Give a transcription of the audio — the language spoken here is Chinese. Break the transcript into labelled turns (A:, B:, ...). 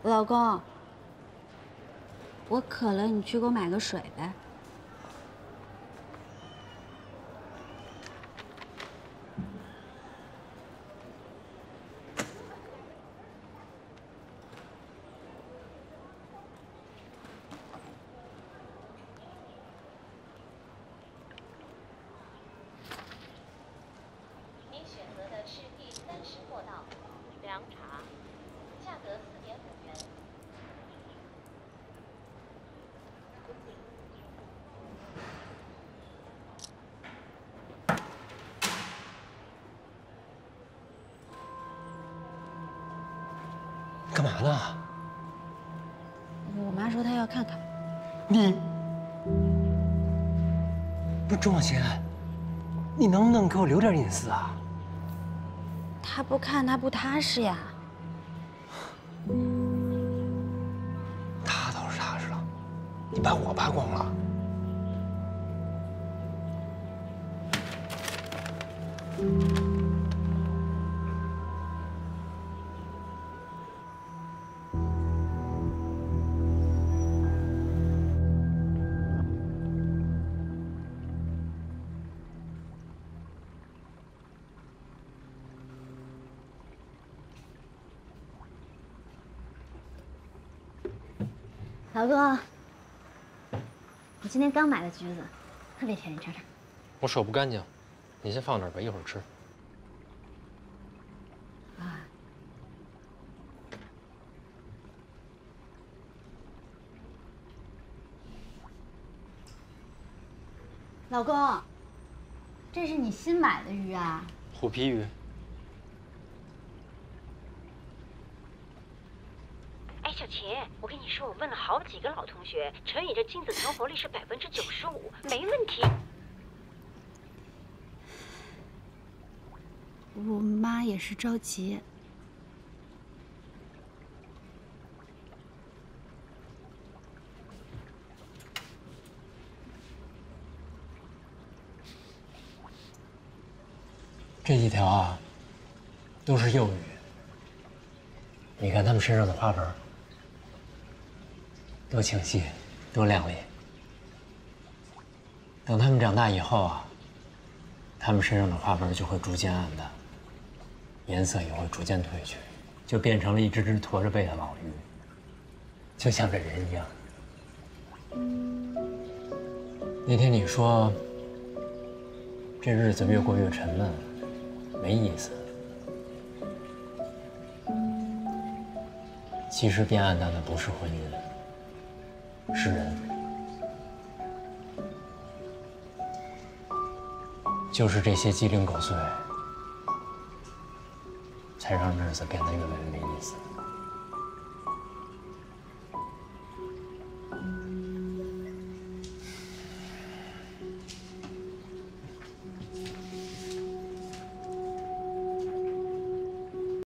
A: 老公，我渴了，你去给我买个水呗。
B: 您选择的是第30货道凉茶，价格4.5元。
C: 干嘛呢？
A: 我妈说她要看看。
C: 你不是钟小琴，你能不能给我留点隐私啊？
A: 她不看，她不踏实呀。
C: 他倒是踏实了，你把我扒光了。
D: 老公，我今天刚买的橘子，特别甜，你尝尝。
E: 我手不干净，你先放那儿吧，一会儿吃。
D: 啊，老公，这是你新买的鱼啊？
E: 虎皮鱼。
F: 哎，小琴，我跟你说，我问了好几个老同学，陈宇这精子存活率是95%，没问题。
A: 我妈也是着急。
C: 这几条啊，都是幼鱼。你看它们身上的花纹，多清晰，多亮丽。等它们长大以后啊，它们身上的花纹就会逐渐暗淡，颜色也会逐渐褪去，就变成了一只只驼着背的老鱼，就像这人一样。那天你说，这日子越过越沉闷，没意思。其实变暗淡的不是婚姻，是人。就是这些鸡零狗碎，才让日子变得越来越没意思。